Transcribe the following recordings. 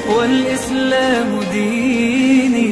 والإسلام ديني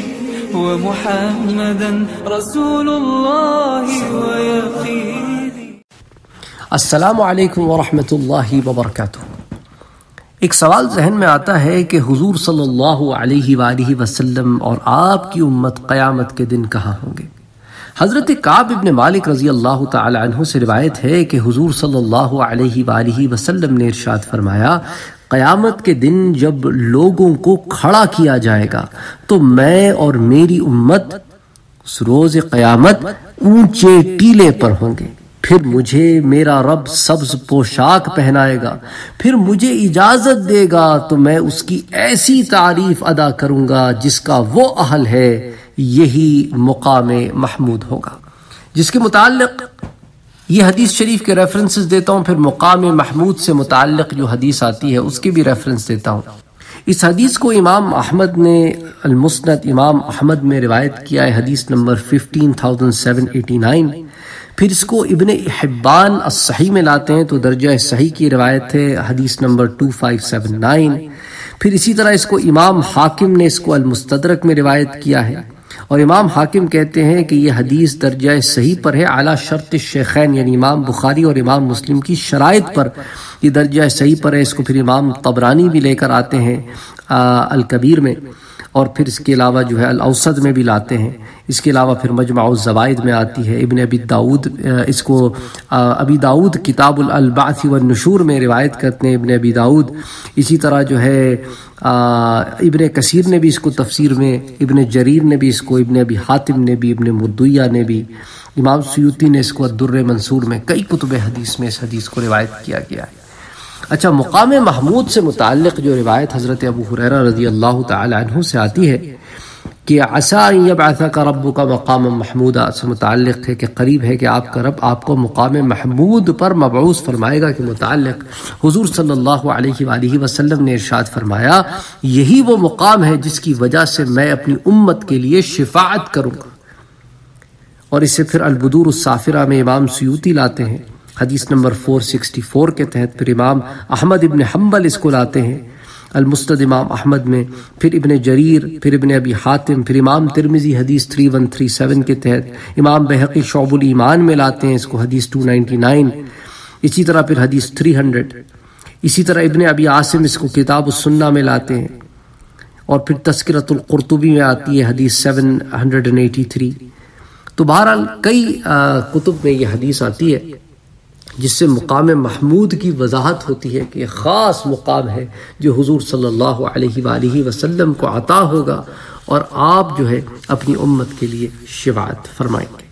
ومحمدا رسول الله ويقيني. السلام علیکم ورحمۃ اللہ وبرکاتہ. ایک سوال ذہن میں آتا ہے کہ حضور صلی اللہ علیہ وآلہ وسلم اور آپ کی امت قیامت کے دن کہاں ہوں گے؟ حضرت کعب ابن مالک رضی اللہ تعالی عنہ سے روایت ہے کہ حضور صلی اللہ علیہ وآلہ وسلم نے ارشاد فرمایا، قیامت کے دن جب لوگوں کو کھڑا کیا جائے گا تو میں اور میری امت اس روز قیامت اونچے ٹیلے پر ہوں گے. پھر مجھے میرا رب سبز پوشاک پہنائے گا، پھر مجھے اجازت دے گا تو میں اس کی ایسی تعریف ادا کروں گا جس کا وہ اہل ہے. یہی مقام محمود ہوگا. جس کے متعلق یہ حدیث شریف کے ریفرنسز دیتا ہوں، پھر مقام محمود سے متعلق جو حدیث آتی ہے اس کے بھی ریفرنس دیتا ہوں. اس حدیث کو امام احمد نے المسند امام احمد میں روایت کیا ہے، حدیث نمبر 15789. پھر اس کو ابن حبان الصحیح میں لاتے ہیں تو درجہ صحیح کی روایت ہے، حدیث نمبر 2579. پھر اسی طرح اس کو امام حاکم نے اس کو المستدرک میں روایت کیا ہے، اور امام حاکم کہتے ہیں کہ یہ حدیث درجہ صحیح پر ہے اعلیٰ شرط الشیخین، یعنی امام بخاری اور امام مسلم کی شرائط پر یہ درجہ صحیح پر ہے. اس کو پھر امام طبرانی بھی لے کر آتے ہیں الکبیر میں، اور پھر اس کے علاوہ جو ہے الاوسط میں بھی لاتے ہیں. اس کے علاوہ پھر مجمع الزوائد میں آتی ہے. ابن ابی داود اس کو ابی داود کتاب البعث والنشور میں روایت کرتے ہیں ابن ابی داود. اسی طرح جو ہے ابن کثیر نے بھی اس کو تفسیر میں، ابن جریر نے بھی اس کو، ابن ابی حاتم نے بھی، ابن مردویہ نے بھی، امام سیوطی نے اس کو الدر منصور میں، کئی کتب حدیث میں اس حدیث کو روایت کیا گیا ہے. اچھا، مقام محمود سے متعلق جو روایت حضرت ابو ہریرہ رضی اللہ تعالی عنہ سے آتی ہے کہ عسیٰ ان یبعثک ربک مقام محمودا سے متعلق ہے کہ قریب ہے کہ آپ کا رب آپ کو مقام محمود پر مبعوث فرمائے گا کے متعلق حضور صلی اللہ علیہ وآلہ وسلم نے ارشاد فرمایا، یہی وہ مقام ہے جس کی وجہ سے میں اپنی امت کے لیے شفاعت کروں گا. اور اسے پھر البدور الصافرہ میں امام سیوطی لاتے ہیں حدیث نمبر 464 کے تحت. پھر امام احمد ابن حنبل اس کو لاتے ہیں المسند امام احمد میں، پھر ابن جریر، پھر ابن ابی حاتم، پھر امام ترمذی حدیث 3137 کے تحت، امام بہقی شعب الایمان میں لاتے ہیں اس کو حدیث 299. اسی طرح پھر حدیث 300. اسی طرح ابن ابی عاصم اس کو کتاب السنہ میں لاتے ہیں، اور پھر تذکرۃ القرطبی میں آتی ہے حدیث 783. تو بہرحال کئی کتب میں یہ حدیث آتی ہے جس سے مقام محمود کی وضاحت ہوتی ہے کہ یہ خاص مقام ہے جو حضور صلی اللہ علیہ وآلہ وسلم کو عطا ہوگا، اور آپ جو ہے اپنی امت کے لیے شفاعت فرمائیں گے.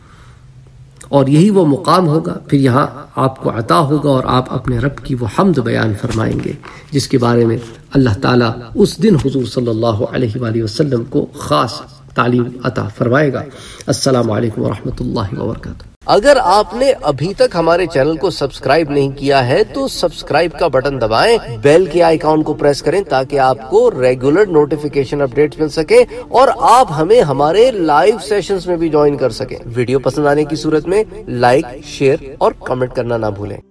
اور یہی وہ مقام ہوگا پھر یہاں آپ کو عطا ہوگا، اور آپ اپنے رب کی وہ حمد بیان فرمائیں گے جس کے بارے میں اللہ تعالیٰ اس دن حضور صلی اللہ علیہ وآلہ وسلم کو خاص تعلیم عطا فرمائے گا. السلام علیکم ورحمۃ اللہ وبرکاتہ. اگر آپ نے ابھی تک ہمارے چینل کو سبسکرائب نہیں کیا ہے تو سبسکرائب کا بٹن دبائیں، بیل کے آئیکن کو پریس کریں تاکہ آپ کو ریگولر نوٹیفیکیشن اپڈیٹس مل سکے، اور آپ ہمیں ہمارے لائیو سیشنز میں بھی جوائن کر سکیں. ویڈیو پسند آنے کی صورت میں لائک، شیئر اور کمنٹ کرنا نہ بھولیں.